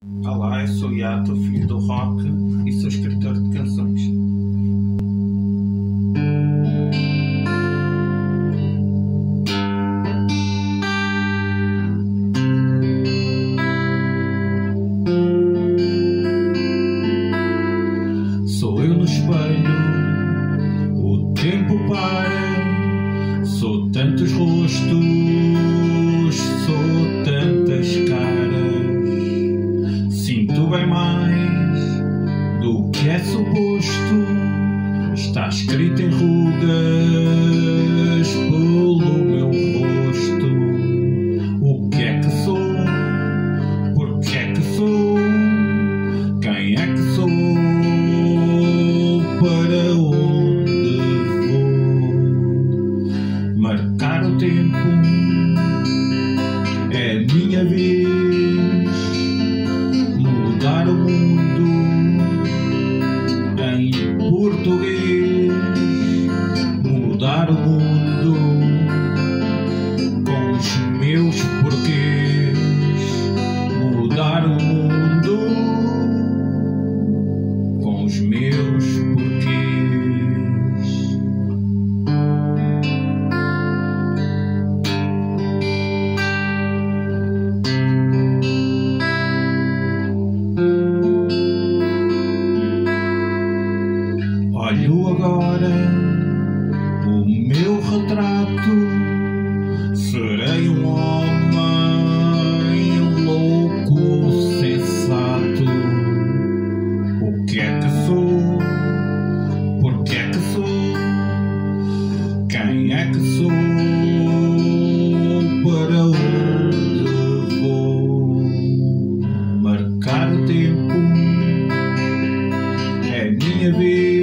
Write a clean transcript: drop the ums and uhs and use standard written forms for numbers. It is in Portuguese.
Olá, eu sou Yato, filho do rock e sou escritor de canções. Sou eu no espelho, o tempo para, sou tantos rostos, sou tantas caras. Sinto bem mais do que é suposto, está escrito em rugas pelo meu rosto. O que é que sou? Por que é que sou? Quem é que sou? Para onde vou? Marcar o tempo é a minha vez. Mudar o mundo em português. Mudar o mundo com os meus porquês. Mudar o mundo com os meus porquês. Olho agora o meu retrato, serei um homem louco, sensato. O que é que sou? Por que é que sou? Quem é que sou? Para onde vou? Marcar o tempo é minha vez.